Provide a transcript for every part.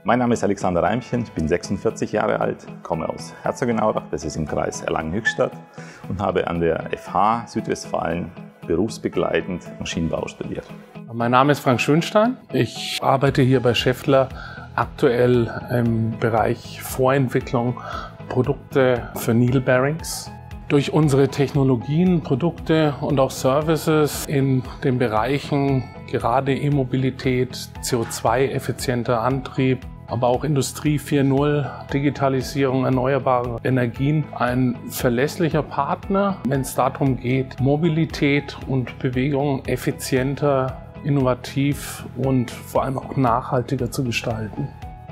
Mein Name ist Alexander Reimchen, ich bin 46 Jahre alt, komme aus Herzogenaurach, das ist im Kreis Erlangen-Höchstadt, und habe an der FH Südwestfalen berufsbegleitend Maschinenbau studiert. Mein Name ist Frank Schönstein. Ich arbeite hier bei Schaeffler aktuell im Bereich Vorentwicklung Produkte für Needle Bearings. Durch unsere Technologien, Produkte und auch Services in den Bereichen gerade E-Mobilität, CO2-effizienter Antrieb, aber auch Industrie 4.0, Digitalisierung, erneuerbare Energien, ein verlässlicher Partner, wenn es darum geht, Mobilität und Bewegung effizienter, innovativ und vor allem auch nachhaltiger zu gestalten.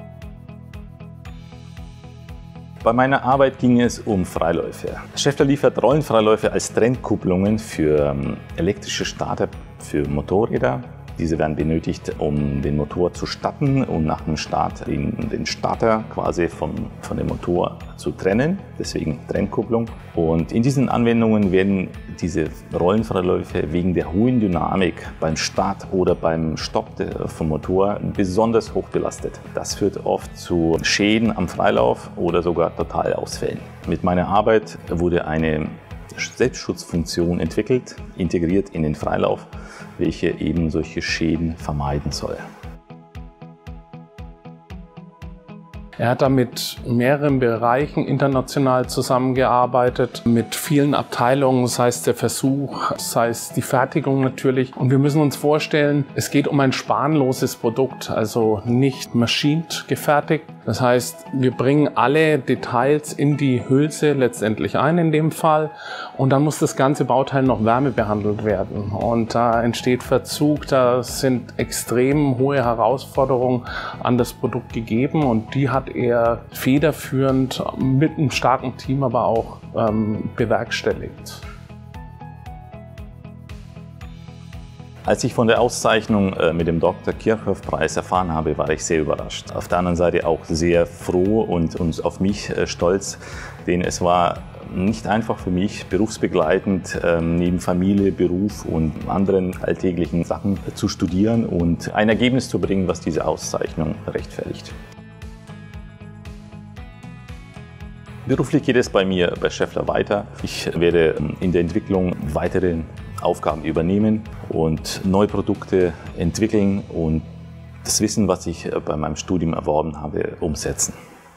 Bei meiner Arbeit ging es um Freiläufe. Schaeffler liefert Rollenfreiläufe als Trennkupplungen für elektrische Starter für Motorräder. Diese werden benötigt, um den Motor zu starten und nach dem Start den Starter quasi von dem Motor zu trennen, deswegen Trennkupplung. Und in diesen Anwendungen werden diese Rollenfreiläufe wegen der hohen Dynamik beim Start oder beim Stopp vom Motor besonders hoch belastet. Das führt oft zu Schäden am Freilauf oder sogar Totalausfällen. Mit meiner Arbeit wurde eine Selbstschutzfunktion entwickelt, integriert in den Freilauf, welche eben solche Schäden vermeiden soll. Er hat da mit mehreren Bereichen international zusammengearbeitet, mit vielen Abteilungen, sei es der Versuch, sei es die Fertigung natürlich. Und wir müssen uns vorstellen, es geht um ein spanloses Produkt, also nicht machined gefertigt. Das heißt, wir bringen alle Details in die Hülse letztendlich ein in dem Fall. Und dann muss das ganze Bauteil noch wärmebehandelt werden. Und da entsteht Verzug, da sind extrem hohe Herausforderungen an das Produkt gegeben. Und die hat er federführend mit einem starken Team aber auch bewerkstelligt. Als ich von der Auszeichnung mit dem Dr. Kirchhoff-Preis erfahren habe, war ich sehr überrascht. Auf der anderen Seite auch sehr froh und auf mich stolz, denn es war nicht einfach für mich, berufsbegleitend neben Familie, Beruf und anderen alltäglichen Sachen zu studieren und ein Ergebnis zu bringen, was diese Auszeichnung rechtfertigt. Beruflich geht es bei mir bei Schaeffler weiter. Ich werde in der Entwicklung weitere Aufgaben übernehmen und neue Produkte entwickeln und das Wissen, was ich bei meinem Studium erworben habe, umsetzen.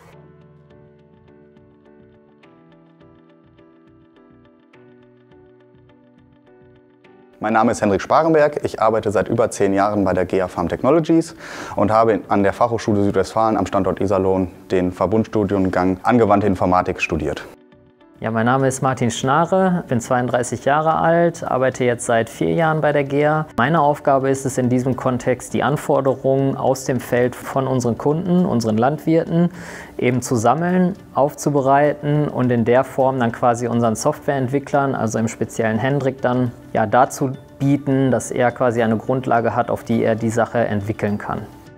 Mein Name ist Hendrik Sparenberg, ich arbeite seit über 10 Jahren bei der GEA Farm Technologies und habe an der Fachhochschule Südwestfalen am Standort Iserlohn den Verbundstudiengang Angewandte Informatik studiert. Ja, mein Name ist Martin Schnare, bin 32 Jahre alt, arbeite jetzt seit 4 Jahren bei der GEA. Meine Aufgabe ist es in diesem Kontext, die Anforderungen aus dem Feld von unseren Kunden, unseren Landwirten, eben zu sammeln, aufzubereiten und in der Form dann quasi unseren Softwareentwicklern, also im speziellen Hendrik dann, ja, dazu bieten, dass er quasi eine Grundlage hat, auf die er die Sache entwickeln kann.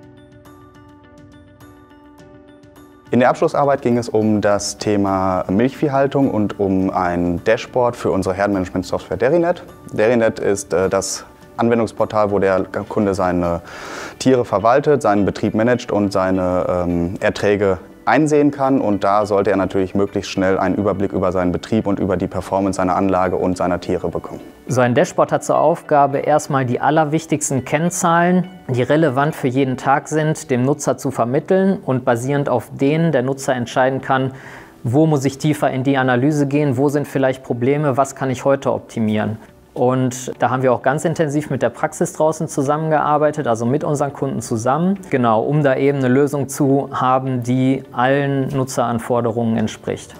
In der Abschlussarbeit ging es um das Thema Milchviehhaltung und um ein Dashboard für unsere Herdenmanagement-Software Dairynet. Dairynet ist das Anwendungsportal, wo der Kunde seine Tiere verwaltet, seinen Betrieb managt und seine Erträge einsehen kann. Und da sollte er natürlich möglichst schnell einen Überblick über seinen Betrieb und über die Performance seiner Anlage und seiner Tiere bekommen. So ein Dashboard hat zur Aufgabe, erstmal die allerwichtigsten Kennzahlen, die relevant für jeden Tag sind, dem Nutzer zu vermitteln und basierend auf denen der Nutzer entscheiden kann, wo muss ich tiefer in die Analyse gehen, wo sind vielleicht Probleme, was kann ich heute optimieren. Und da haben wir auch ganz intensiv mit der Praxis draußen zusammengearbeitet, also mit unseren Kunden zusammen, genau, um da eben eine Lösung zu haben, die allen Nutzeranforderungen entspricht.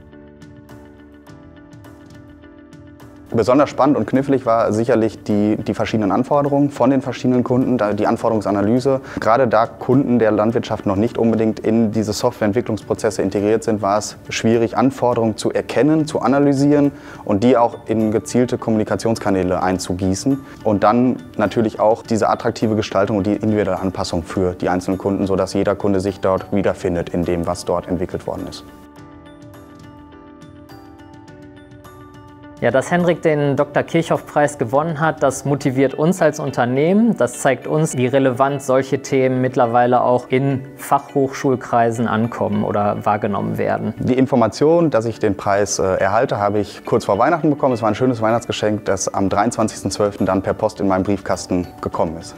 Besonders spannend und knifflig war sicherlich die verschiedenen Anforderungen von den verschiedenen Kunden, die Anforderungsanalyse. Gerade da Kunden der Landwirtschaft noch nicht unbedingt in diese Softwareentwicklungsprozesse integriert sind, war es schwierig, Anforderungen zu erkennen, zu analysieren und die auch in gezielte Kommunikationskanäle einzugießen. Und dann natürlich auch diese attraktive Gestaltung und die individuelle Anpassung für die einzelnen Kunden, sodass jeder Kunde sich dort wiederfindet in dem, was dort entwickelt worden ist. Ja, dass Hendrik den Dr. Kirchhoff-Preis gewonnen hat, das motiviert uns als Unternehmen. Das zeigt uns, wie relevant solche Themen mittlerweile auch in Fachhochschulkreisen ankommen oder wahrgenommen werden. Die Information, dass ich den Preis erhalte, habe ich kurz vor Weihnachten bekommen. Es war ein schönes Weihnachtsgeschenk, das am 23.12. dann per Post in meinen Briefkasten gekommen ist.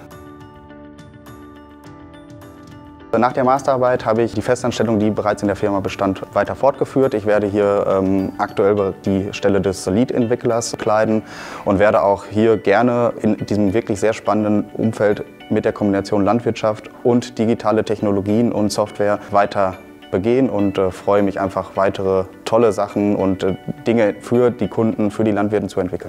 Nach der Masterarbeit habe ich die Festanstellung, die bereits in der Firma bestand, weiter fortgeführt. Ich werde hier aktuell die Stelle des Lead-Entwicklers bekleiden und werde auch hier gerne in diesem wirklich sehr spannenden Umfeld mit der Kombination Landwirtschaft und digitale Technologien und Software weiter begehen und freue mich einfach, weitere tolle Sachen und Dinge für die Kunden, für die Landwirte zu entwickeln.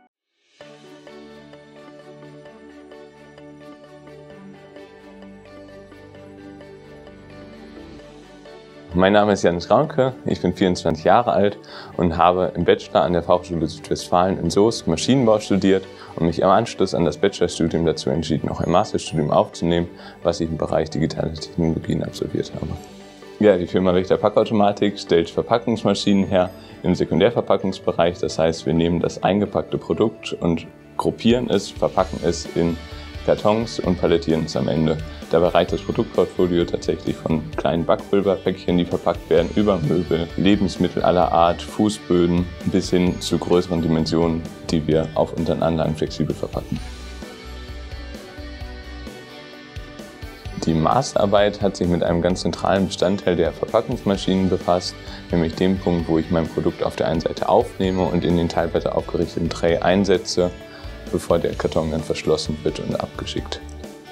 Mein Name ist Janis Raunke, ich bin 24 Jahre alt und habe im Bachelor an der Fachhochschule Südwestfalen in Soest Maschinenbau studiert und mich im Anschluss an das Bachelorstudium dazu entschieden, auch ein Masterstudium aufzunehmen, was ich im Bereich digitale Technologien absolviert habe. Ja, die Firma Richter Packautomatik stellt Verpackungsmaschinen her im Sekundärverpackungsbereich. Das heißt, wir nehmen das eingepackte Produkt und gruppieren es, verpacken es in Kartons und palettieren es am Ende. Dabei reicht das Produktportfolio tatsächlich von kleinen Backpulverpäckchen, die verpackt werden, über Möbel, Lebensmittel aller Art, Fußböden bis hin zu größeren Dimensionen, die wir auf unseren Anlagen flexibel verpacken. Die Masterarbeit hat sich mit einem ganz zentralen Bestandteil der Verpackungsmaschinen befasst, nämlich dem Punkt, wo ich mein Produkt auf der einen Seite aufnehme und in den teilweise aufgerichteten Tray einsetze, bevor der Karton dann verschlossen wird und abgeschickt.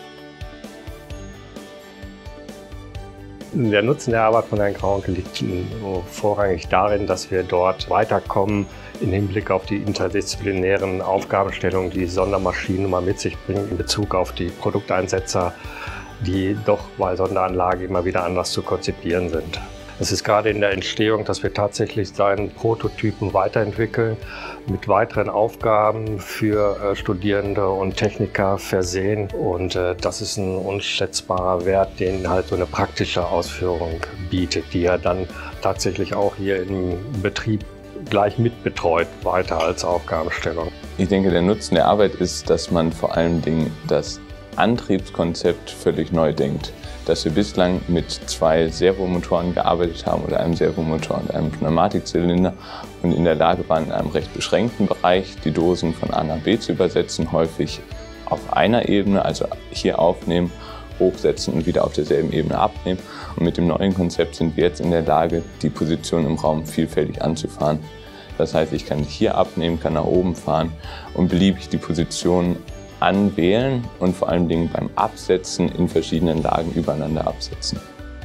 Der Nutzen der Arbeit von Herrn Raunke liegt vorrangig darin, dass wir dort weiterkommen im Hinblick auf die interdisziplinären Aufgabenstellungen, die Sondermaschinen mal mit sich bringen in Bezug auf die Produkteinsetzer, die doch bei Sonderanlage immer wieder anders zu konzipieren sind. Es ist gerade in der Entstehung, dass wir tatsächlich seinen Prototypen weiterentwickeln, mit weiteren Aufgaben für Studierende und Techniker versehen. Und das ist ein unschätzbarer Wert, den halt so eine praktische Ausführung bietet, die er dann tatsächlich auch hier im Betrieb gleich mitbetreut, weiter als Aufgabenstellung. Ich denke, der Nutzen der Arbeit ist, dass man vor allen Dingen das Antriebskonzept völlig neu denkt. Dass wir bislang mit 2 Servomotoren gearbeitet haben oder einem Servomotor und einem Pneumatikzylinder und in der Lage waren, in einem recht beschränkten Bereich die Dosen von A nach B zu übersetzen, häufig auf einer Ebene, also hier aufnehmen, hochsetzen und wieder auf derselben Ebene abnehmen. Und mit dem neuen Konzept sind wir jetzt in der Lage, die Position im Raum vielfältig anzufahren. Das heißt, ich kann hier abnehmen, kann nach oben fahren und beliebig die Position anwählen und vor allen Dingen beim Absetzen in verschiedenen Lagen übereinander absetzen.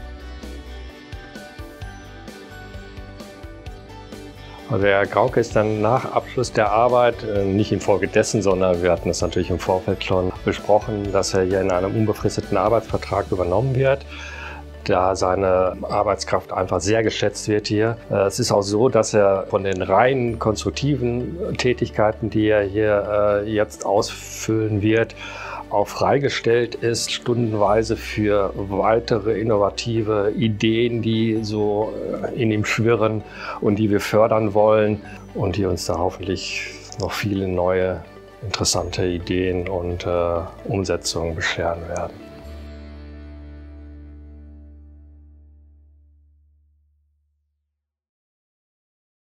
Also der Herr Raunke ist dann nach Abschluss der Arbeit, nicht infolgedessen, sondern wir hatten es natürlich im Vorfeld schon besprochen, dass er hier in einem unbefristeten Arbeitsvertrag übernommen wird, da seine Arbeitskraft einfach sehr geschätzt wird hier. Es ist auch so, dass er von den rein konstruktiven Tätigkeiten, die er hier jetzt ausfüllen wird, auch freigestellt ist, stundenweise für weitere innovative Ideen, die so in ihm schwirren und die wir fördern wollen und die uns da hoffentlich noch viele neue interessante Ideen und Umsetzungen bescheren werden.